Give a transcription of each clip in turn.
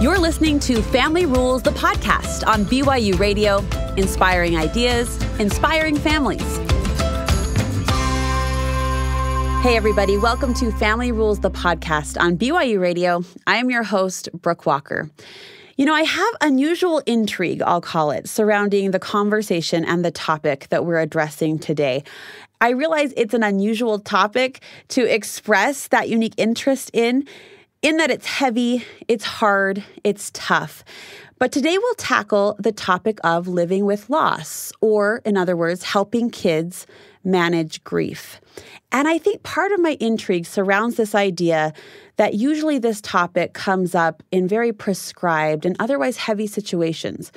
You're listening to Family Rules, the podcast on BYU Radio, inspiring ideas, inspiring families. Hey, everybody. Welcome to Family Rules, the podcast on BYU Radio. I am your host, Brooke Walker. You know, I have unusual intrigue, I'll call it, surrounding the conversation and the topic that we're addressing today. I realize it's an unusual topic to express that unique interest in that it's heavy, it's hard, it's tough. But today we'll tackle the topic of living with loss, or in other words, helping kids manage grief. And I think part of my intrigue surrounds this idea that usually this topic comes up in very prescribed and otherwise heavy situations.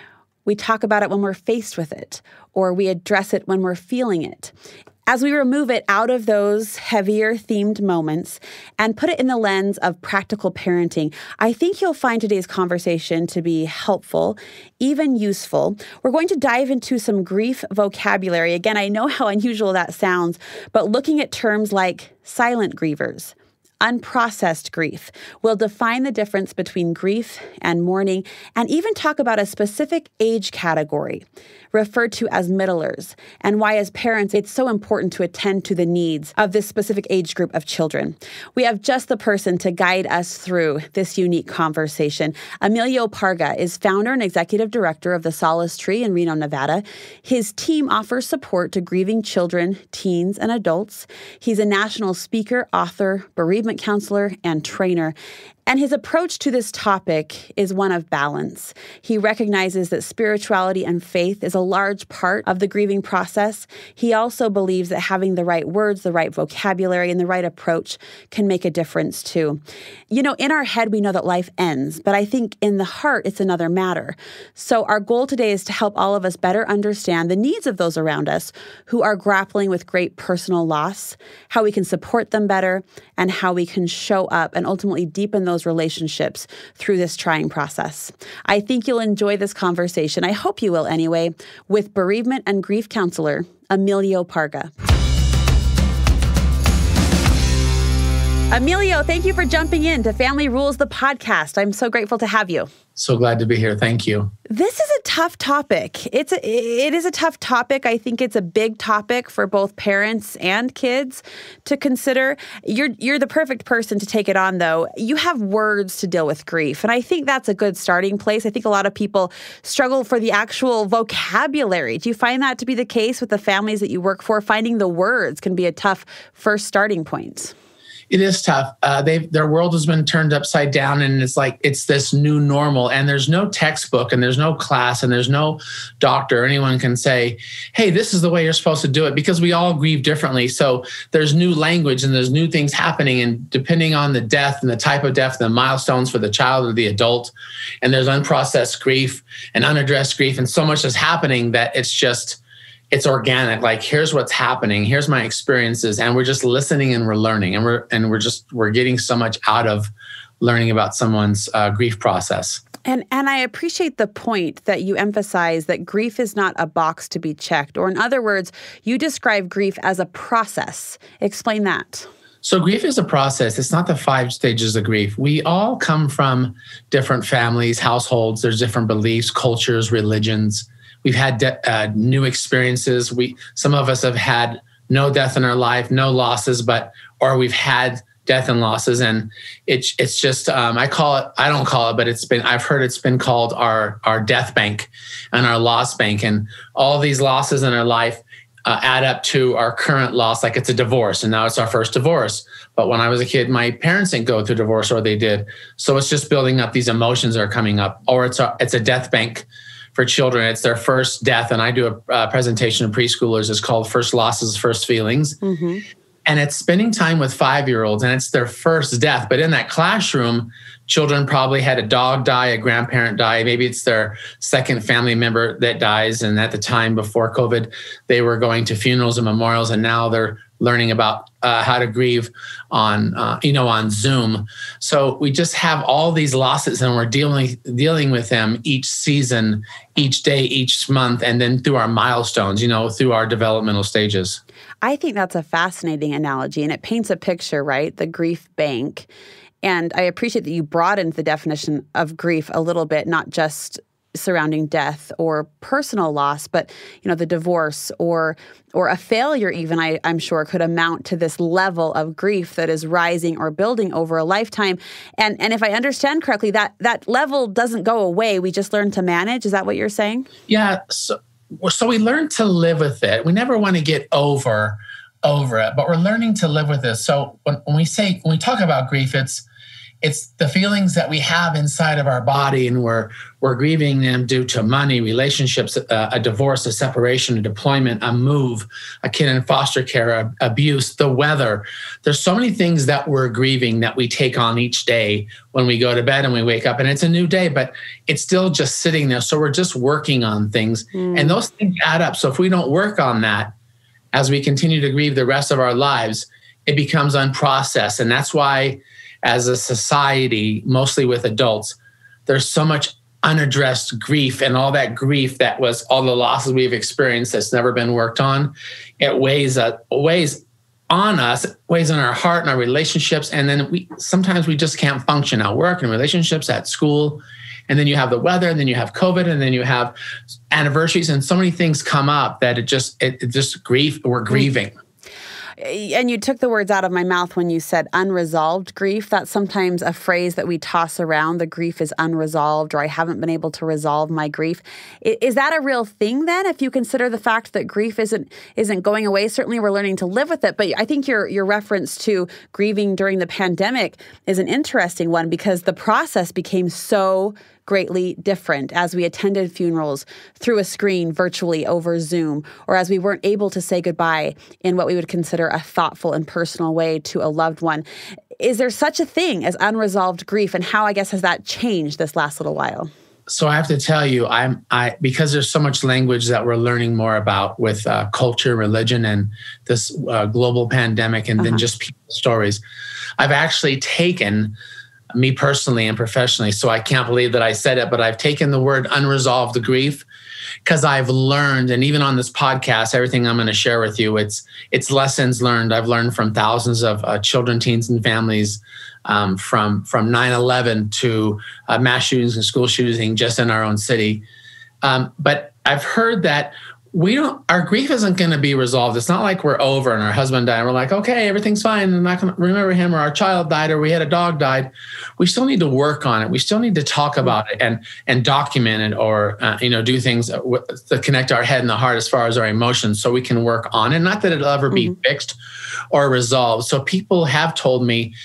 We talk about it when we're faced with it, or we address it when we're feeling it. As we remove it out of those heavier themed moments and put it in the lens of practical parenting, I think you'll find today's conversation to be helpful, even useful. We're going to dive into some grief vocabulary. Again, I know how unusual that sounds, but looking at terms like silent grievers, unprocessed grief. We'll define the difference between grief and mourning, and even talk about a specific age category referred to as middlers, and why as parents it's so important to attend to the needs of this specific age group of children. We have just the person to guide us through this unique conversation. Emilio Parga is founder and executive director of the Solace Tree in Reno, Nevada. His team offers support to grieving children, teens, and adults. He's a national speaker, author, bereavement counselor, and trainer. And his approach to this topic is one of balance. He recognizes that spirituality and faith is a large part of the grieving process. He also believes that having the right words, the right vocabulary, and the right approach can make a difference too. You know, in our head, we know that life ends, but I think in the heart, it's another matter. So our goal today is to help all of us better understand the needs of those around us who are grappling with great personal loss, how we can support them better, and how we can show up and ultimately deepen those relationships through this trying process. I think you'll enjoy this conversation. I hope you will anyway, with bereavement and grief counselor, Emilio Parga. Emilio, thank you for jumping in to Family Rules, the podcast. I'm so grateful to have you. So glad to be here. Thank you. This is a tough topic. It is a tough topic. I think it's a big topic for both parents and kids to consider. You're the perfect person to take it on, though. You have words to deal with grief, and I think that's a good starting place. I think a lot of people struggle for the actual vocabulary. Do you find that to be the case with the families that you work for? Finding the words can be a tough first starting point. It is tough. Their world has been turned upside down, and it's this new normal, and there's no textbook, and there's no class, and there's no doctor. Anyone can say, hey, this is the way you're supposed to do it, because we all grieve differently. So there's new language and there's new things happening, and depending on the death and the type of death, the milestones for the child or the adult, and there's unprocessed grief and unaddressed grief, and so much is happening that it's organic. Like, here's what's happening. Here's my experiences. And we're just listening and we're learning. And we're getting so much out of learning about someone's grief process. And I appreciate the point that you emphasize that grief is not a box to be checked. Or in other words, you describe grief as a process. Explain that. So grief is a process. It's not the 5 stages of grief. We all come from different families, households. There's different beliefs, cultures, religions. We've had new experiences. Some of us have had no death in our life, no losses, or we've had death and losses, and it's just I don't call it, but I've heard it's been called our death bank and our loss bank, and all these losses in our life add up to our current loss. Like, it's a divorce, and now it's our first divorce. But when I was a kid, my parents didn't go through divorce, or they did. So it's just building up. These emotions are coming up, or it's a death bank. For children, it's their first death. And I do a presentation to preschoolers. It's called First Losses, First Feelings. Mm-hmm. And it's spending time with 5-year-olds, and it's their first death. But in that classroom, children probably had a dog die, a grandparent die. Maybe it's their second family member that dies. And at the time before COVID, they were going to funerals and memorials. And now they're learning about how to grieve on Zoom. So we just have all these losses, and we're dealing with them each season, each day, each month, and then through our milestones, through our developmental stages. I think that's a fascinating analogy, and it paints a picture, right? The grief bank. And I appreciate that you broadened the definition of grief a little bit, not just surrounding death or personal loss, but the divorce or a failure even, I'm sure, could amount to this level of grief that is rising or building over a lifetime. And if I understand correctly, that level doesn't go away. We just learn to manage. Is that what you're saying? Yeah. So we learn to live with it. We never want to get over it, but we're learning to live with it. So when we talk about grief, it's the feelings that we have inside of our body, and we're grieving them due to money, relationships, a divorce, a separation, a deployment, a move, a kid in foster care, abuse, the weather. There's so many things that we're grieving that we take on each day when we go to bed and we wake up, and it's a new day, but it's still just sitting there. So we're just working on things, and those things add up. So if we don't work on that, as we continue to grieve the rest of our lives, it becomes unprocessed. And that's why, as a society, mostly with adults, there's so much unaddressed grief, and all that grief that was all the losses we've experienced that's never been worked on. It weighs on us, weighs on our heart and our relationships. And then sometimes we just can't function at work and relationships, at school. And then you have the weather, and then you have COVID, and then you have anniversaries, and so many things come up that it just grief, we're grieving. And you took the words out of my mouth when you said unresolved grief. That's sometimes a phrase that we toss around. The grief is unresolved, or I haven't been able to resolve my grief. Is that a real thing then, if you consider the fact that grief isn't going away? Certainly we're learning to live with it. But I think your reference to grieving during the pandemic is an interesting one, because the process became so greatly different as we attended funerals through a screen virtually over Zoom, or as we weren't able to say goodbye in what we would consider a thoughtful and personal way to a loved one. Is there such a thing as unresolved grief, and how, I guess, has that changed this last little while? So I have to tell you, because there's so much language that we're learning more about with culture, religion, and this global pandemic, and then just people's stories, I've actually taken, me personally and professionally, so I can't believe that I said it, but I've taken the word unresolved grief, because I've learned, and even on this podcast, everything I'm going to share with you, it's lessons learned. I've learned from thousands of children, teens, and families, from 9/11 to mass shootings and school shootings just in our own city. But I've heard that our grief isn't going to be resolved. It's not like we're over and our husband died and we're like, okay, everything's fine, I'm not going to remember him, or our child died, or we had a dog died. We still need to work on it. We still need to talk about it and document it, or do things to connect our head and the heart as far as our emotions, so we can work on it. Not that it'll ever be fixed or resolved. So people have told me,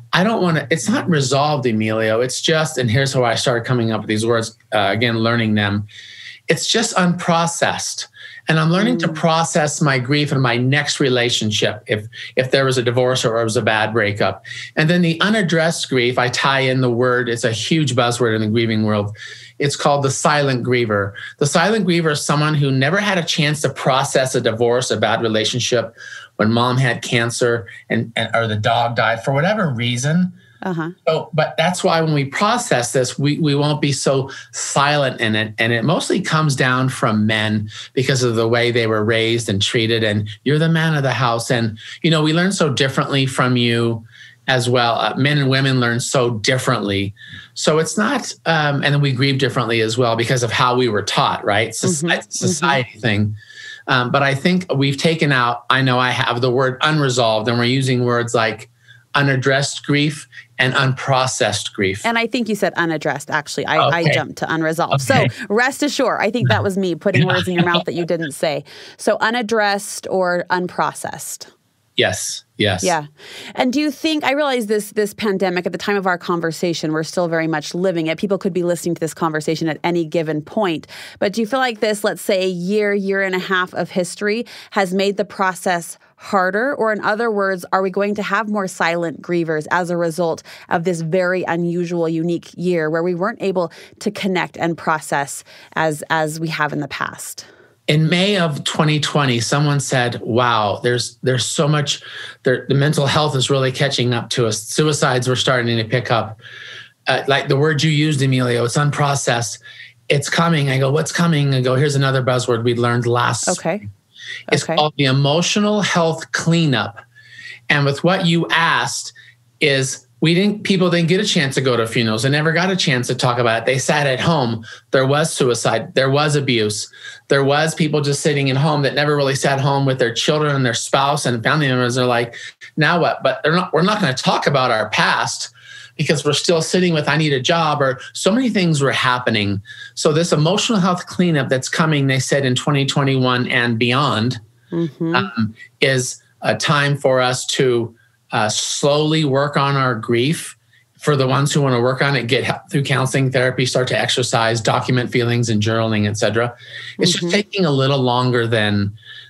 it's not resolved, Emilio. It's just, and here's how I started coming up with these words, again, learning them. It's just unprocessed. And I'm learning to process my grief in my next relationship, if there was a divorce or it was a bad breakup. And then the unaddressed grief, I tie in the word, it's a huge buzzword in the grieving world. It's called the silent griever. The silent griever is someone who never had a chance to process a divorce, a bad relationship, when mom had cancer or the dog died for whatever reason. So, but that's why when we process this, we won't be so silent in it. And it mostly comes down from men because of the way they were raised and treated. And you're the man of the house. And, we learn so differently from you as well. Men and women learn so differently. So it's not, and then we grieve differently as well because of how we were taught, right? Society thing. But I think we've taken out, I know I have the word unresolved, and we're using words like unaddressed grief and unprocessed grief. And I think you said unaddressed, actually. I jumped to unresolved. Okay. So rest assured, I think that was me putting words in your mouth that you didn't say. So unaddressed or unprocessed. Yes. Yeah. And do you think, I realize this pandemic, at the time of our conversation, we're still very much living it. People could be listening to this conversation at any given point. But do you feel like this, let's say, year and a half of history has made the process harder? Or in other words, are we going to have more silent grievers as a result of this very unusual, unique year where we weren't able to connect and process as we have in the past? In May of 2020, someone said, wow, there's so much, the mental health is really catching up to us. Suicides were starting to pick up. Like the word you used, Emilio, it's unprocessed. It's coming. I go, what's coming? I go, here's another buzzword we learned last. Okay. It's called the emotional health cleanup. And with what you asked is People didn't get a chance to go to funerals. They never got a chance to talk about it. They sat at home. There was suicide. There was abuse. There was people just sitting at home that never really sat home with their children and their spouse and family members. They're like, now what? But we're not going to talk about our past because we're still sitting with, I need a job, or so many things were happening. So this emotional health cleanup that's coming, they said in 2021 and beyond, is a time for us to slowly work on our grief. For the ones who want to work on it, get help through counseling, therapy, start to exercise, document feelings and journaling, et cetera. It's just taking a little longer than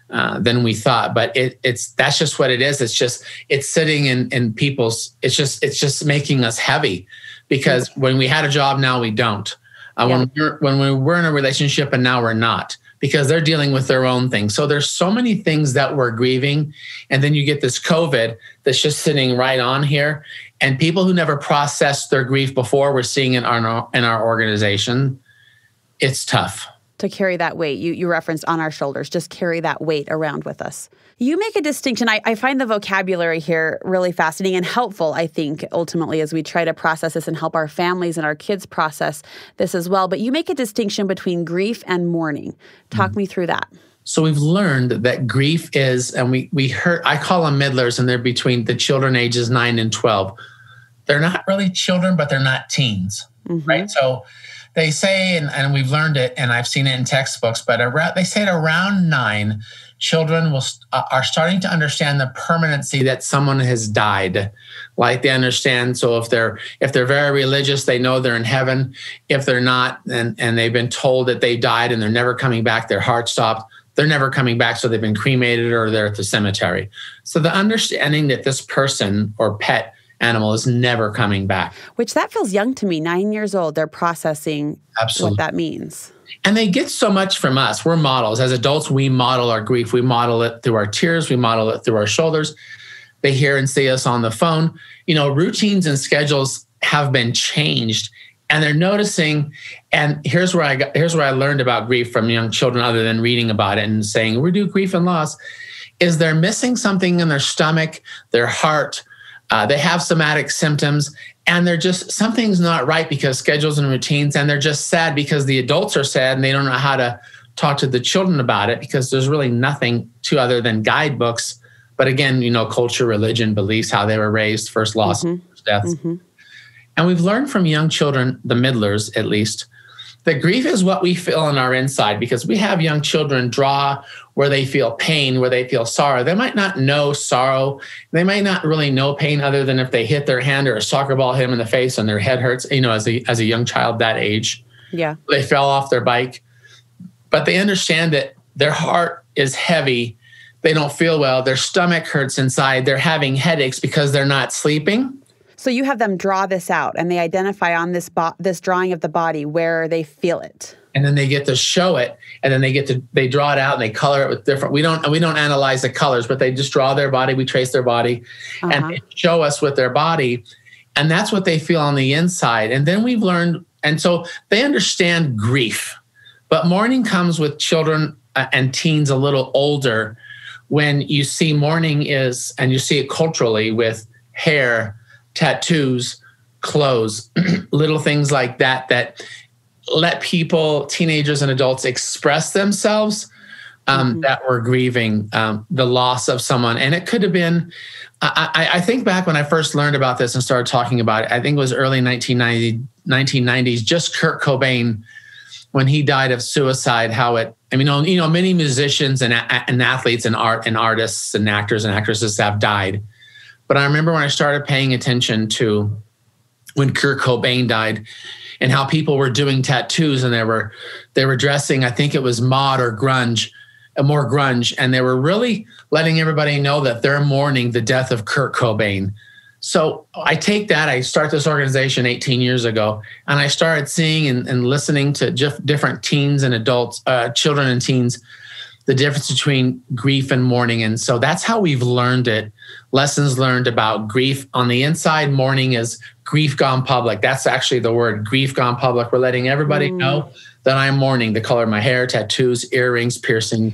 we thought, but that's just what it is. It's sitting in people's. It's just making us heavy, because when we had a job, now we don't. When we were in a relationship, and now we're not, because they're dealing with their own things. So there's so many things that we're grieving. And then you get this COVID that's just sitting right on here. And people who never processed their grief before, we're seeing it in our organization. It's tough. To carry that weight. You referenced on our shoulders, just carry that weight around with us. You make a distinction. I find the vocabulary here really fascinating and helpful, I think, ultimately, as we try to process this and help our families and our kids process this as well. But you make a distinction between grief and mourning. Talk me through that. So we've learned that grief is, and we heard, I call them middlers, and they're between the children ages 9 and 12. They're not really children, but they're not teens, right? So they say, and we've learned it, and I've seen it in textbooks, but they say at around 9, children are starting to understand the permanency that someone has died. Like they understand. So if they're very religious, they know they're in heaven. If they're not, and they've been told that they died and they're never coming back, their heart stopped, they're never coming back. So they've been cremated or they're at the cemetery. So the understanding that this person or pet animal is never coming back. Which that feels young to me. 9 years old, they're processing what that means. And they get so much from us. We're models. As adults, we model our grief. We model it through our tears. We model it through our shoulders. They hear and see us on the phone. Routines and schedules have been changed, and they're noticing. And here's where I learned about grief from young children, other than reading about it and saying, we do grief and loss, is they're missing something in their stomach, their heart. They have somatic symptoms, and they're just, something's not right because schedules and routines, and they're just sad because the adults are sad and they don't know how to talk to the children about it because there's really nothing to other than guidebooks. But again, culture, religion, beliefs, how they were raised, first loss, first deaths. And we've learned from young children, the middlers at least, that grief is what we feel on our inside, because we have young children draw where they feel pain, where they feel sorrow. They might not know sorrow. They might not really know pain other than if they hit their hand or a soccer ball hit them in the face and their head hurts, as a young child that age. Yeah. They fell off their bike. But they understand that their heart is heavy. They don't feel well. Their stomach hurts inside. They're having headaches because they're not sleeping. So you have them draw this out, and they identify on this drawing of the body where they feel it. And then they get to show it, and then they draw it out and they color it with different. We don't analyze the colors, but they just draw their body. We trace their body, and they show us with their body, and that's what they feel on the inside. And then we've learned, and so they understand grief, but mourning comes with children and teens a little older. When you see mourning is, and you see it culturally with hair, tattoos, clothes, little things like that let people, teenagers and adults, express themselves that were grieving the loss of someone. And it could have been, I think back when I first learned about this and started talking about it, I think it was early 1990s, just Kurt Cobain, when he died of suicide, many musicians and athletes and artists and actors and actresses have died. But I remember when I started paying attention to when Kurt Cobain died and how people were doing tattoos, and they were dressing, I think it was mod or grunge, more grunge, and they were really letting everybody know that they're mourning the death of Kurt Cobain. So I take that, I start this organization 18 years ago, and I started seeing and listening to different teens and adults, children and teens, the difference between grief and mourning. And so that's how we've learned it. Lessons learned about grief. On the inside, mourning is grief gone public. That's actually the word, grief gone public. We're letting everybody know that I'm mourning. The color of my hair, tattoos, earrings, piercing.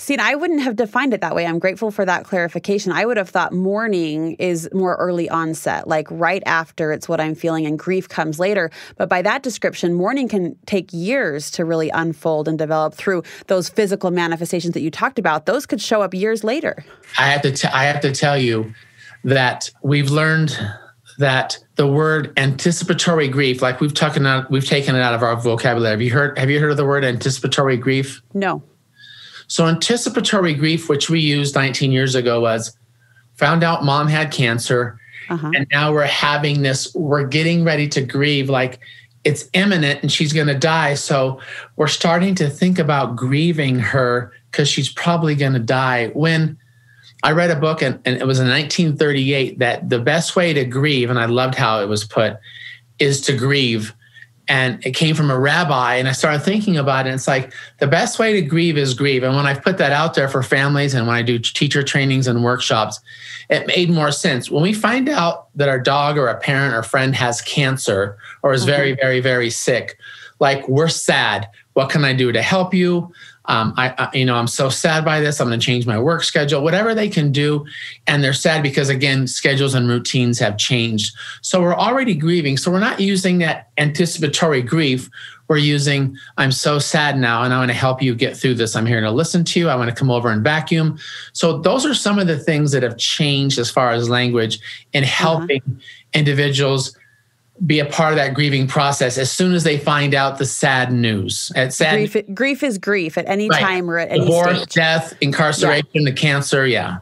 See, and I wouldn't have defined it that way. I'm grateful for that clarification. I would have thought mourning is more early onset, like right after it's what I'm feeling, and grief comes later. But by that description, mourning can take years to really unfold and develop through those physical manifestations that you talked about. Those could show up years later. I have to tell you that we've learned that the word anticipatory grief, like we've taken it out of our vocabulary. Have you heard of the word anticipatory grief? No. So anticipatory grief, which we used 19 years ago, was found out mom had cancer. And now we're getting ready to grieve, like it's imminent and she's going to die. So we're starting to think about grieving her because she's probably going to die. When I read a book, and it was in 1938, that the best way to grieve, and I loved how it was put, is to grieve. And it came from a rabbi, and I started thinking about it. And it's like, the best way to grieve is grieve. And when I've put that out there for families and when I do teacher trainings and workshops, it made more sense. When we find out that our dog or a parent or friend has cancer or is very, very, very sick, like, we're sad. What can I do to help you? I'm so sad by this. I'm going to change my work schedule, whatever they can do. And they're sad because, again, schedules and routines have changed. So we're already grieving. So we're not using that anticipatory grief. We're using, I'm so sad now, and I want to help you get through this. I'm here to listen to you. I want to come over and vacuum. So those are some of the things that have changed as far as language in helping individuals be a part of that grieving process as soon as they find out the sad news. Grief is grief at any time or at any divorce, stage. death, incarceration, the cancer, Yeah.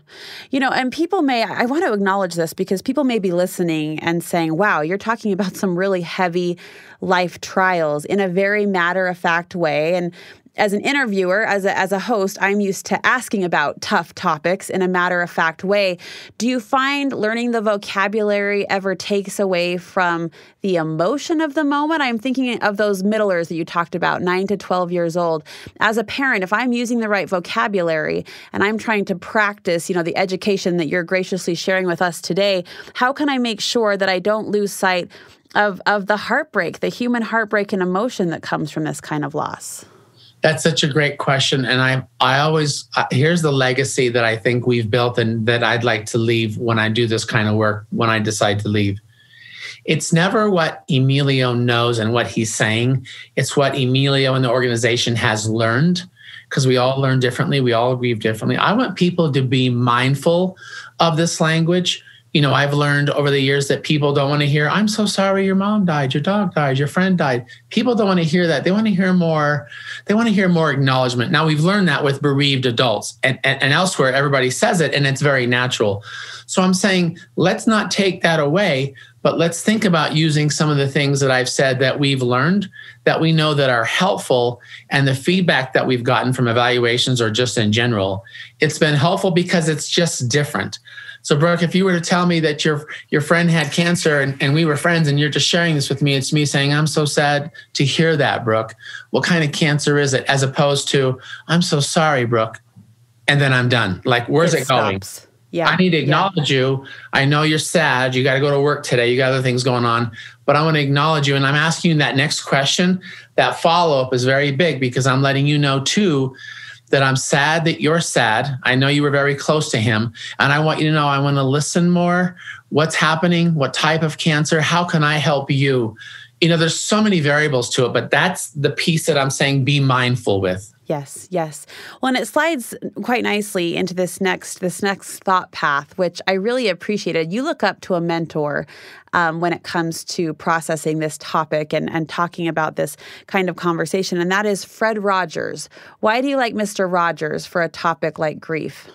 And people I want to acknowledge this because people may be listening and saying, wow, you're talking about some really heavy life trials in a very matter-of-fact way. And as an interviewer, as a host, I'm used to asking about tough topics in a matter-of-fact way. Do you find learning the vocabulary ever takes away from the emotion of the moment? I'm thinking of those middlers that you talked about, 9 to 12 years old. As a parent, if I'm using the right vocabulary and I'm trying to practice, the education that you're graciously sharing with us today, how can I make sure that I don't lose sight of the heartbreak, the human heartbreak and emotion that comes from this kind of loss? That's such a great question. And I always, here's the legacy that I think we've built and that I'd like to leave when I do this kind of work, when I decide to leave. It's never what Emilio knows and what he's saying. It's what Emilio and the organization has learned, because we all learn differently. We all grieve differently. I want people to be mindful of this language. I've learned over the years that people don't want to hear, I'm so sorry your mom died, your dog died, your friend died. People don't want to hear that. They want to hear more. They want to hear more acknowledgement. Now, we've learned that with bereaved adults and elsewhere, everybody says it and it's very natural. So I'm saying, let's not take that away, but let's think about using some of the things that I've said that we've learned, that we know that are helpful, and the feedback that we've gotten from evaluations or just in general. It's been helpful because it's just different. So, Brooke, if you were to tell me that your friend had cancer and we were friends and you're just sharing this with me, it's me saying, I'm so sad to hear that, Brooke. What kind of cancer is it? As opposed to, I'm so sorry, Brooke. And then I'm done. Like, where's it going? Yeah. I need to acknowledge you. I know you're sad. You got to go to work today. You got other things going on. But I want to acknowledge you. And I'm asking you that next question. That follow-up is very big because I'm letting you know, too, that I'm sad that you're sad. I know you were very close to him. And I want you to know I want to listen more. What's happening? What type of cancer? How can I help you? There's so many variables to it, but that's the piece that I'm saying be mindful with. Yes. Well, and it slides quite nicely into this next thought path, which I really appreciated. You look up to a mentor when it comes to processing this topic and talking about this kind of conversation, and that is Fred Rogers. Why do you like Mr. Rogers for a topic like grief?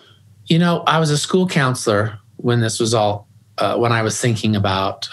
I was a school counselor when this was all, when I was thinking about,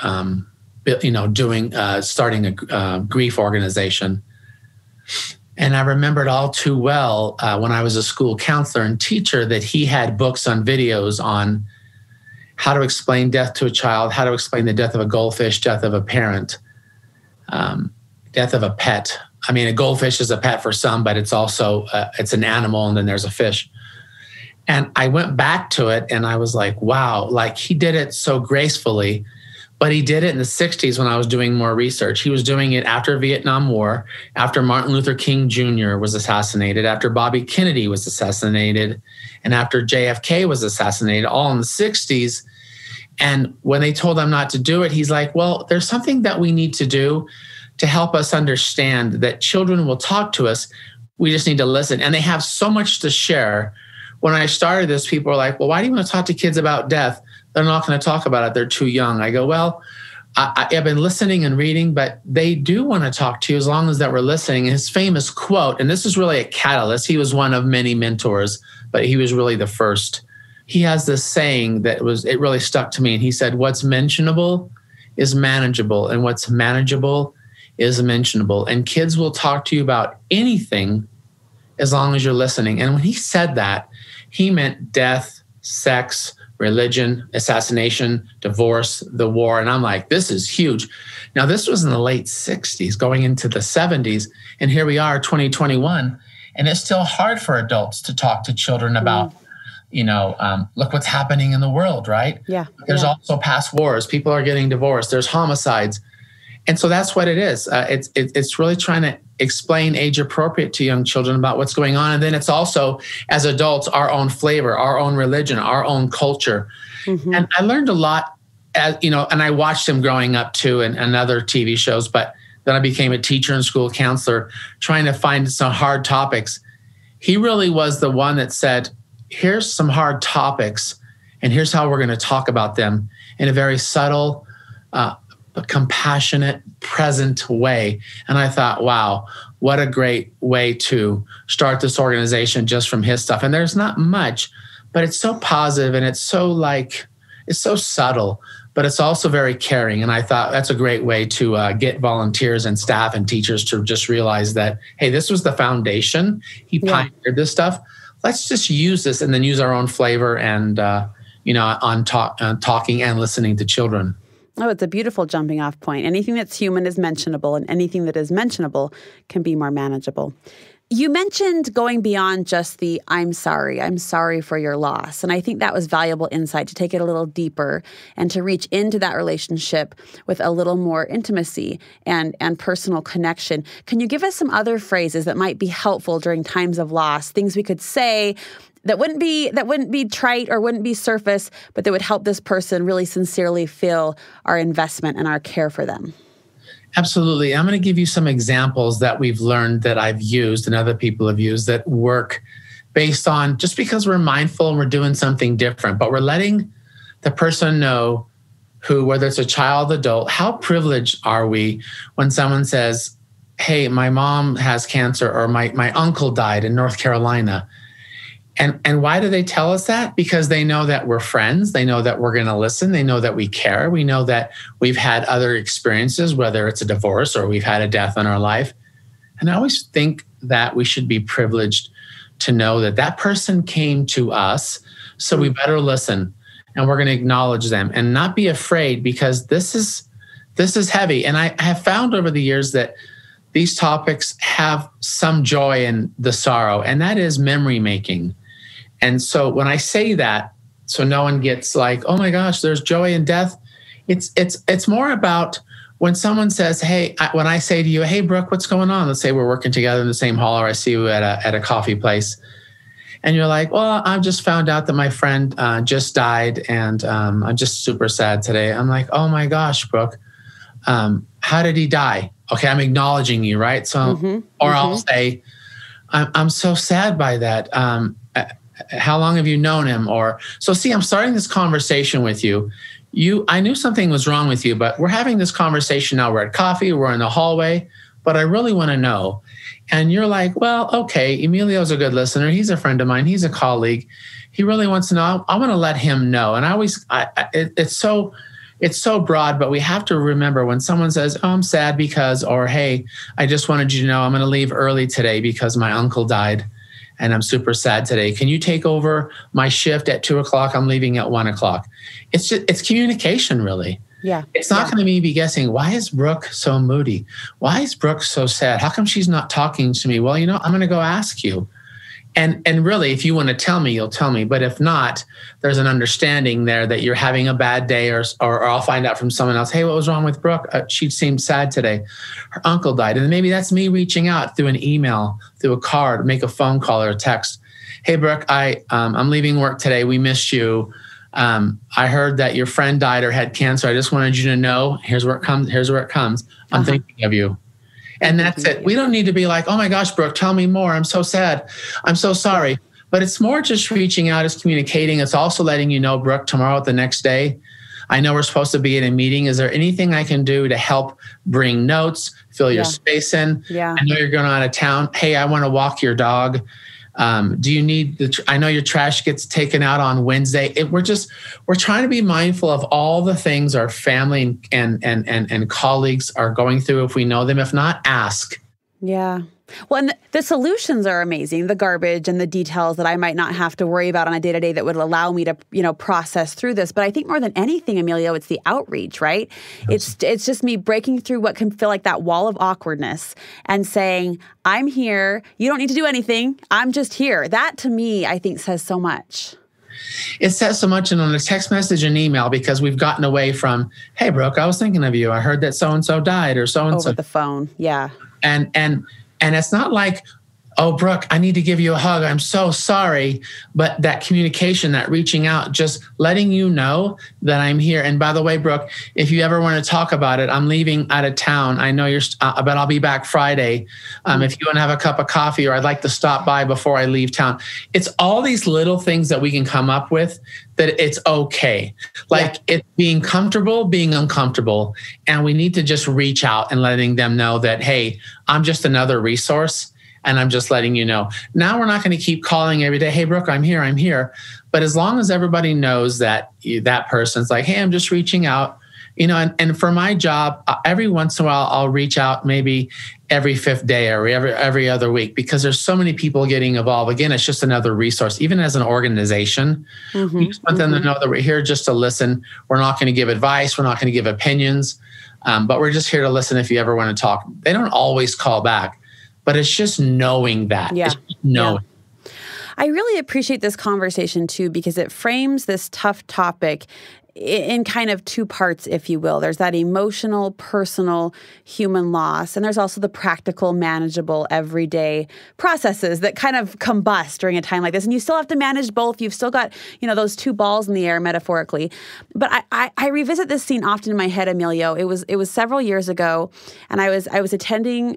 starting a grief organization. And I remembered all too well when I was a school counselor and teacher that he had books on videos on how to explain death to a child, how to explain the death of a goldfish, death of a parent, death of a pet. I mean, a goldfish is a pet for some, but it's also, it's an animal, and then there's a fish. And I went back to it and I was like, wow, like he did it so gracefully. But he did it in the 60s when I was doing more research. He was doing it after Vietnam War, after Martin Luther King Jr. was assassinated, after Bobby Kennedy was assassinated, and after JFK was assassinated, all in the 60s. And when they told him not to do it, he's like, well, there's something that we need to do to help us understand that children will talk to us. We just need to listen. And they have so much to share. When I started this, people were like, well, why do you want to talk to kids about death? They're not going to talk about it. They're too young. I go, well, I've been listening and reading, but they do want to talk to you as long as that we're listening. And his famous quote, and this is really a catalyst. He was one of many mentors, but he was really the first. He has this saying it really stuck to me. And he said, what's mentionable is manageable, and what's manageable is mentionable. And kids will talk to you about anything as long as you're listening. And when he said that, he meant death, sex, religion, assassination, divorce, the war. And I'm like, this is huge. Now, this was in the late 60s, going into the 70s. And here we are, 2021. And it's still hard for adults to talk to children about, look what's happening in the world, right? Yeah. There's also past wars. People are getting divorced. There's homicides. And so that's what it is. It's really trying to explain age appropriate to young children about what's going on. And then it's also, as adults, our own flavor, our own religion, our own culture. Mm-hmm. And I learned a lot, and I watched him growing up too, and other TV shows, but then I became a teacher and school counselor, trying to find some hard topics. He really was the one that said, here's some hard topics, and here's how we're going to talk about them in a very subtle, but compassionate, present way. And I thought, wow, what a great way to start this organization just from his stuff. And there's not much, but it's so positive, and it's so subtle, but it's also very caring. And I thought that's a great way to get volunteers and staff and teachers to just realize that, hey, this was the foundation. He pioneered this stuff. Let's just use this and then use our own flavor and, on talking and listening to children. Oh, it's a beautiful jumping off point. Anything that's human is mentionable, and anything that is mentionable can be more manageable. You mentioned going beyond just the I'm sorry for your loss. And I think that was valuable insight to take it a little deeper and to reach into that relationship with a little more intimacy and personal connection. Can you give us some other phrases that might be helpful during times of loss, things we could say that wouldn't be trite or wouldn't be surface, but that would help this person really sincerely feel our investment and our care for them? Absolutely. I'm going to give you some examples that we've learned that I've used and other people have used that work based on just because we're mindful and we're doing something different, but we're letting the person know whether it's a child, adult, how privileged are we when someone says, hey, my mom has cancer, or my uncle died in North Carolina. And why do they tell us that? Because they know that we're friends. They know that we're going to listen. They know that we care. We know that we've had other experiences, whether it's a divorce or we've had a death in our life. And I always think that we should be privileged to know that that person came to us, so we better listen, and we're going to acknowledge them and not be afraid, because this is heavy. And I have found over the years that these topics have some joy in the sorrow, and that is memory making. And so when I say that, so no one gets like, oh my gosh, there's joy in death. It's more about when someone says, hey, when I say to you, hey, Brooke, what's going on? Let's say we're working together in the same hall, or I see you at a coffee place. And you're like, well, I've just found out that my friend just died, and I'm just super sad today. I'm like, oh my gosh, Brooke, how did he die? Okay, I'm acknowledging you, right? So, I'll say, I'm so sad by that. How long have you known him? Or, so see, I'm starting this conversation with you. I knew something was wrong with you, but we're having this conversation now. We're at coffee, we're in the hallway, but I really want to know. And you're like, well, okay, Emilio's a good listener. He's a friend of mine. He's a colleague. He really wants to know. I want to let him know. And it's so broad, but we have to remember when someone says, oh, I'm sad because, or, hey, I just wanted you to know I'm going to leave early today because my uncle died and I'm super sad today. Can you take over my shift at 2:00? I'm leaving at 1:00. It's communication, really. Yeah. It's not going to be guessing, why is Brooke so moody? Why is Brooke so sad? How come she's not talking to me? Well, I'm going to go ask you. And really, if you want to tell me, you'll tell me. But if not, there's an understanding there that you're having a bad day, or I'll find out from someone else, hey, what was wrong with Brooke? She seemed sad today. Her uncle died. And maybe that's me reaching out through an email, through a card, make a phone call or a text. Hey, Brooke, I'm leaving work today. We missed you. I heard that your friend died or had cancer. I just wanted you to know, here's where it comes. I'm thinking of you. And that's it. We don't need to be like, oh my gosh, Brooke, tell me more. I'm so sad. I'm so sorry. But it's more just reaching out, it's communicating. It's also letting you know, Brooke, tomorrow, the next day, I know we're supposed to be in a meeting. Is there anything I can do to help bring notes, fill your space in? Yeah. I know you're going out of town. Hey, I want to walk your dog. Do you need I know your trash gets taken out on Wednesday. We're trying to be mindful of all the things our family and colleagues are going through. If we know them, if not, ask. Yeah. Well, and the solutions are amazing, the garbage and the details that I might not have to worry about on a day-to-day that would allow me to, process through this. But I think more than anything, Emilio, it's the outreach, right? Yes. It's just me breaking through what can feel like that wall of awkwardness and saying, I'm here. You don't need to do anything. I'm just here. That, to me, I think says so much. It says so much in a text message and email, because we've gotten away from, hey, Brooke, I was thinking of you. I heard that so-and-so died, or so-and-so. Over the phone, yeah. And it's not like, oh, Brooke, I need to give you a hug. I'm so sorry. But that communication, that reaching out, just letting you know that I'm here. And by the way, Brooke, if you ever want to talk about it, I'm leaving out of town. I know but I'll be back Friday. If you want to have a cup of coffee, or I'd like to stop by before I leave town. It's all these little things that we can come up with that it's okay. Like it being comfortable, being uncomfortable. And we need to just reach out and letting them know that, hey, I'm just another resource. And I'm just letting you know. Now we're not going to keep calling every day, hey, Brooke, I'm here. But as long as everybody knows that that person's like, hey, I'm just reaching out, and for my job, every once in a while, I'll reach out maybe every fifth day or every other week, because there's so many people getting involved. Again, it's just another resource. Even as an organization, we just want them to know that we're here just to listen. We're not going to give advice. We're not going to give opinions, but we're just here to listen if you ever want to talk. They don't always call back. But it's just knowing that. Yeah. It's just knowing. Yeah. I really appreciate this conversation, too, because it frames this tough topic in kind of two parts, if you will. There's that emotional, personal, human loss, and there's also the practical, manageable, everyday processes that kind of combust during a time like this. And you still have to manage both. You've still got, those two balls in the air, metaphorically. But I revisit this scene often in my head, Emilio. It was several years ago, and I was attending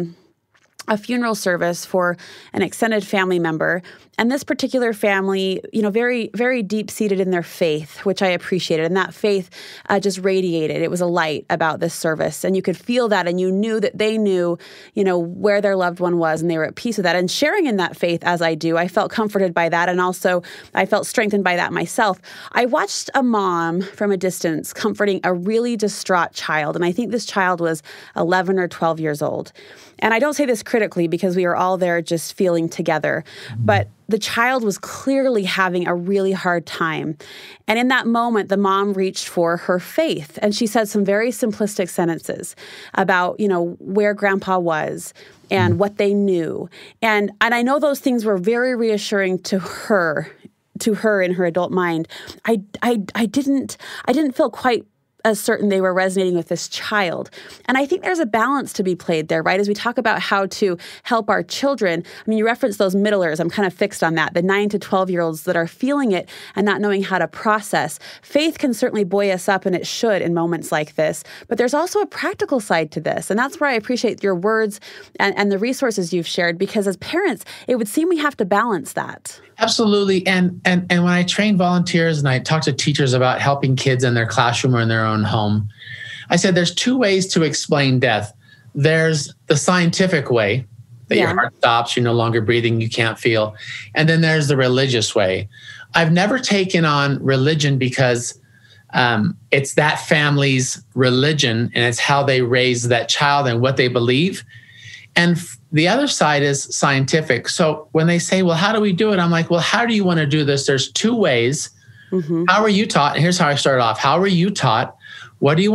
a funeral service for an extended family member. And this particular family, very, very deep-seated in their faith, which I appreciated. And that faith just radiated. It was a light about this service. And you could feel that, and you knew that they knew, where their loved one was, and they were at peace with that. And sharing in that faith, as I do, I felt comforted by that. And also, I felt strengthened by that myself. I watched a mom from a distance comforting a really distraught child. And I think this child was 11 or 12 years old. And I don't say this critically, because we were all there just feeling together. But the child was clearly having a really hard time. And in that moment, the mom reached for her faith. And she said some very simplistic sentences about, where grandpa was and what they knew. And I know those things were very reassuring to her in her adult mind. I didn't feel quite as certain they were resonating with this child. And I think there's a balance to be played there, right? As we talk about how to help our children. I mean, you referenced those middlers. I'm kind of fixed on that. The 9 to 12-year-olds that are feeling it and not knowing how to process. Faith can certainly buoy us up, and it should in moments like this. But there's also a practical side to this. And that's where I appreciate your words and the resources you've shared, because as parents, it would seem we have to balance that. Absolutely. And when I train volunteers and I talk to teachers about helping kids in their classroom or in their own home, I said there's two ways to explain death. There's the scientific way, that your heart stops, you're no longer breathing, you can't feel. And then there's the religious way. I've never taken on religion because it's that family's religion, and it's how they raise that child and what they believe. And the other side is scientific. So when they say, well, how do we do it? I'm like, well, how do you want to do this? There's two ways. How are you taught? And here's how I started off. How are you taught? What do you want to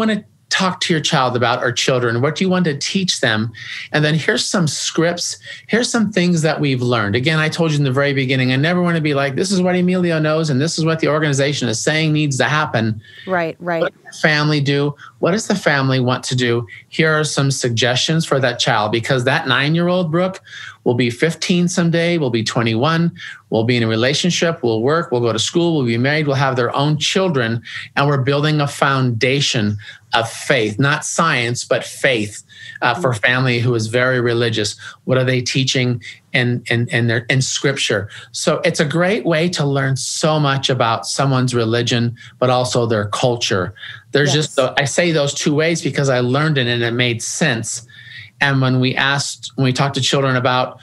talk to your child about, or children? What do you want to teach them? And then here's some scripts. Here's some things that we've learned. Again, I told you in the very beginning, I never want to be like, this is what Emilio knows and this is what the organization is saying needs to happen. Right. What does the family do? What does the family want to do? Here are some suggestions for that child, because that 9-year-old, Brooke, will be 15 someday, will be 21, will be in a relationship, will work, will go to school, will be married, will have their own children. And we're building a foundation of faith, not science, but faith for family who is very religious. What are they teaching in scripture? So it's a great way to learn so much about someone's religion, but also their culture. There's I say those two ways because I learned it and it made sense. And when we talk to children about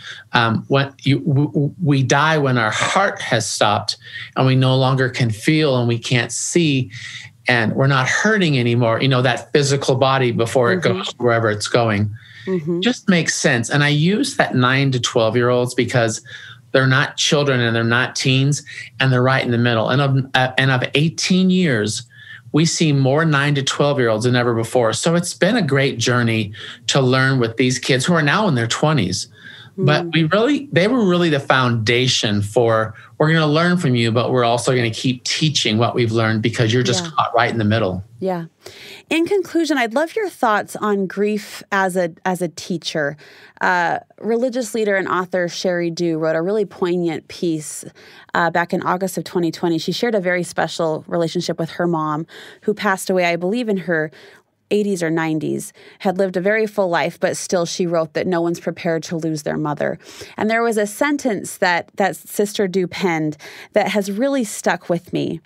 we die when our heart has stopped and we no longer can feel and we can't see and we're not hurting anymore, that physical body before it goes wherever it's going. Just makes sense. And I use that 9 to 12-year-olds because they're not children and they're not teens and they're right in the middle. And of 18 years, we see more 9 to 12-year-olds than ever before. So it's been a great journey to learn with these kids who are now in their 20s. But they were really the foundation for, we're going to learn from you, but we're also going to keep teaching what we've learned because you're just caught right in the middle. Yeah. In conclusion, I'd love your thoughts on grief as a teacher. Religious leader and author Sherry Dew wrote a really poignant piece back in August of 2020. She shared a very special relationship with her mom, who passed away, I believe, in her 80s or 90s, had lived a very full life, but still she wrote that no one's prepared to lose their mother. And there was a sentence that Sister Dew penned that has really stuck with me.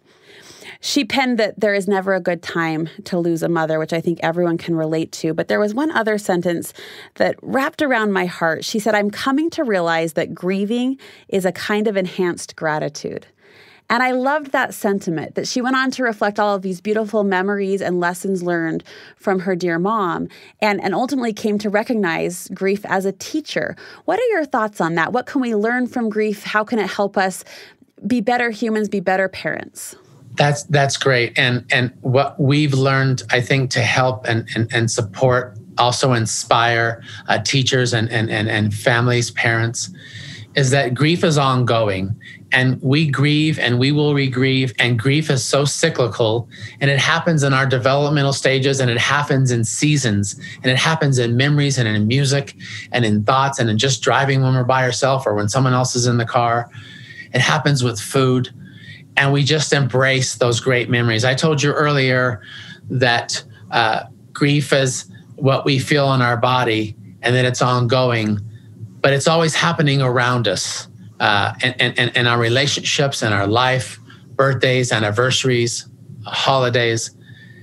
She penned that there is never a good time to lose a mother, which I think everyone can relate to. But there was one other sentence that wrapped around my heart. She said, "I'm coming to realize that grieving is a kind of enhanced gratitude." And I loved that sentiment, that she went on to reflect all of these beautiful memories and lessons learned from her dear mom, and ultimately came to recognize grief as a teacher. What are your thoughts on that? What can we learn from grief? How can it help us be better humans, be better parents? That's great. And what we've learned, I think, to help and support, also inspire teachers and families, parents, is that grief is ongoing. And we grieve and we will re-grieve, and grief is so cyclical, and it happens in our developmental stages, and it happens in seasons, and it happens in memories and in music and in thoughts and in just driving when we're by ourselves or when someone else is in the car. It happens with food, and we just embrace those great memories. I told you earlier that grief is what we feel in our body and that it's ongoing, but it's always happening around us. And our relationships and our life, birthdays, anniversaries, holidays.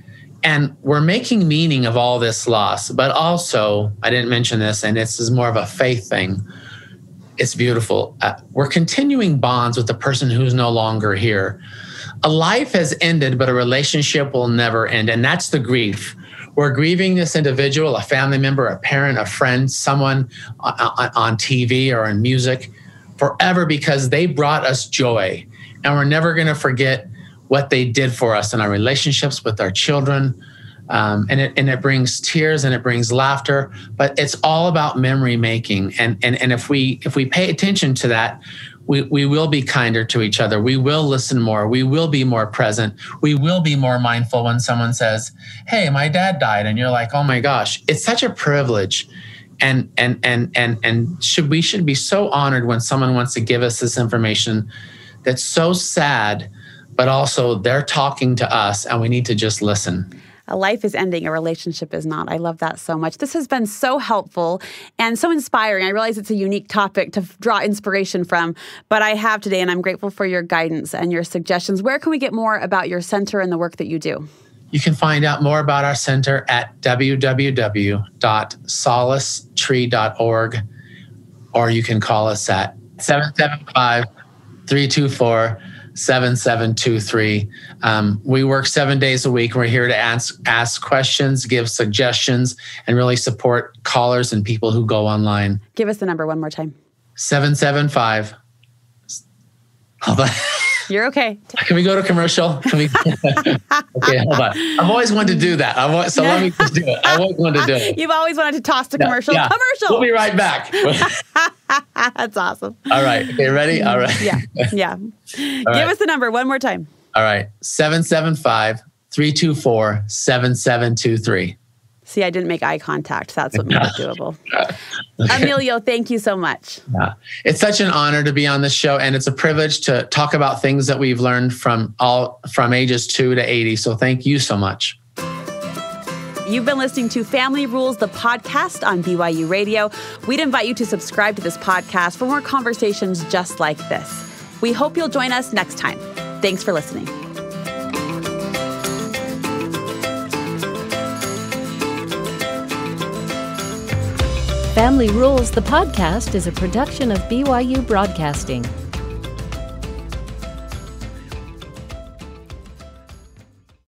And we're making meaning of all this loss. But also, I didn't mention this, and this is more of a faith thing. It's beautiful. We're continuing bonds with the person who's no longer here. A life has ended, but a relationship will never end. And that's the grief. We're grieving this individual, a family member, a parent, a friend, someone on TV or in music, forever, because they brought us joy. And we're never going to forget what they did for us in our relationships with our children. And it brings tears and it brings laughter, but it's all about memory making. And if we pay attention to that, we will be kinder to each other. We will listen more. We will be more present. We will be more mindful when someone says, "Hey, my dad died." And you're like, "Oh my gosh, it's such a privilege." And we should be so honored when someone wants to give us this information that's so sad, but also they're talking to us and we need to just listen. A life is ending, a relationship is not. I love that so much. This has been so helpful and so inspiring. I realize it's a unique topic to draw inspiration from, but I have today, and I'm grateful for your guidance and your suggestions. Where can we get more about your center and the work that you do? You can find out more about our center at www.solacetree.org, or you can call us at 775-324-7723. We work 7 days a week. We're here to ask questions, give suggestions, and really support callers and people who go online. Give us the number one more time. 775. Hold on. You're okay. Can we go to commercial? Can we? Okay, hold on. I've always wanted to do that. Let me just do it. I always wanted to do it. You've always wanted to toss to commercial. Yeah. Commercial. We'll be right back. That's awesome. All right. Okay, ready? All right. Yeah. Give us the number one more time. All right. 775-324-7723. See, I didn't make eye contact. That's what made it doable. Okay. Emilio, thank you so much. Yeah. It's such an honor to be on this show, and it's a privilege to talk about things that we've learned from ages 2 to 80. So thank you so much. You've been listening to Family Rules, the podcast on BYU Radio. We'd invite you to subscribe to this podcast for more conversations just like this. We hope you'll join us next time. Thanks for listening. Family Rules, the podcast is a production of BYU Broadcasting.